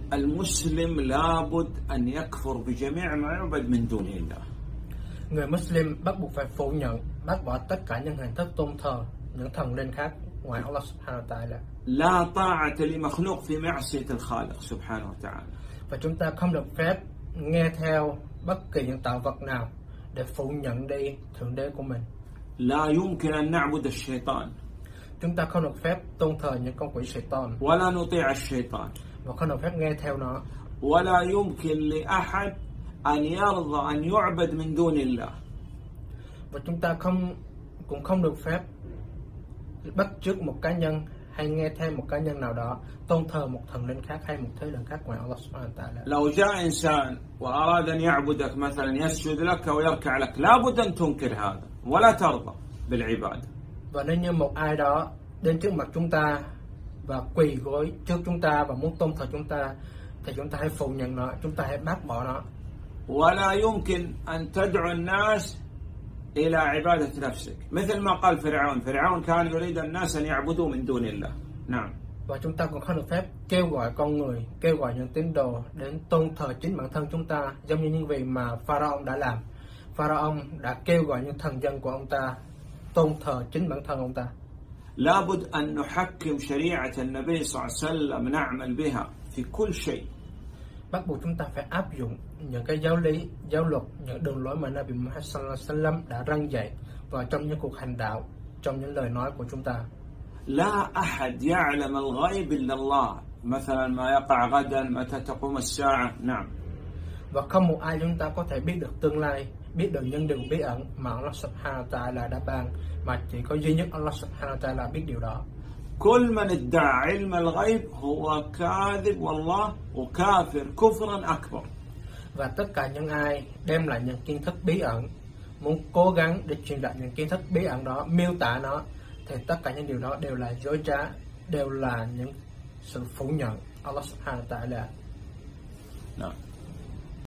المسلم لابد أن يكفر بجميع ما يعبد من دون الله. Người Muslim bắt buộc phải phủ nhận, bác bỏ tất cả những hình thức tôn thờ những thần linh khác ngoài Allah Subhanahu wa Ta'ala. لا طاعة لمخلوق في معصية الخالق سبحانه وتعالى. Và chúng ta không được phép nghe theo bất kỳ những tạo vật nào để phủ nhận đi thượng đế của mình. لا يمكن أن نعبد الشيطان. Chúng ta không được phép tôn thờ những con quỷ Shaitan. ولا نطيع الشيطان. Và không được phép nghe theo nó. ولا يمكن لأحد أن يرضى أن يعبد من دون الله. Và chúng ta cũng không được phép bắt chước một cá nhân hay nghe theo một cá nhân nào đó tôn thờ một thần linh khác hay một thế lực khác ngoài Allah Subhanahu wa Ta'ala. لو جاء إنسان وأراد أن يعبدك مثلا يسجد لك أو يركع لك لابد أن تنكر هذا ولا ترضى بالعبادة. Và nếu như một ai đó đến trước mặt chúng ta và quỳ gối trước chúng ta và muốn tôn thờ chúng ta thì chúng ta hãy phủ nhận nó, chúng ta hãy bác bỏ nó. ولا يمكن أن تدعو الناس إلى عبادة نفسك مثل ما قال فرعون كان يريد الناس أن يعبدوا من دون الله. نعم. Và chúng ta cũng không được phép kêu gọi con người, kêu gọi những tín đồ đến tôn thờ chính bản thân chúng ta, giống như những gì mà Pharaoh đã làm. Pharaoh đã kêu gọi những thần dân của ông ta tôn thờ chính bản thân ông ta. لابد أن نحكم شريعة النبي صلى الله عليه وسلم نعمل بها في كل شيء. Bắt buộc chúng ta phải áp dụng những cái giáo lý, giáo luật, những đường lối mà Nabi Muhammad sallallahu alaihi wasallam đã răn dạy vào trong những cuộc hành đạo, trong những lời nói của chúng ta. لا أحد يعلم الغيب إلا الله. مثلا ما يقع غدا متى تقوم الساعة. نعم. Và không một ai chúng ta có thể biết được tương lai, biết được những điều bí ẩn mà Allah Subhanahu wa Ta'ala đã ban, mà chỉ có duy nhất Allah Subhanahu wa Ta'ala biết điều đó. كل من ادعى علم الغيب هو كاذب والله وكافر كفرا أكبر. Và tất cả những ai đem lại những kiến thức bí ẩn, muốn cố gắng để truyền đạt những kiến thức bí ẩn đó, miêu tả nó, thì tất cả những điều đó đều là dối trá, đều là những sự phủ nhận Allah Subhanahu wa Ta'ala. نعم.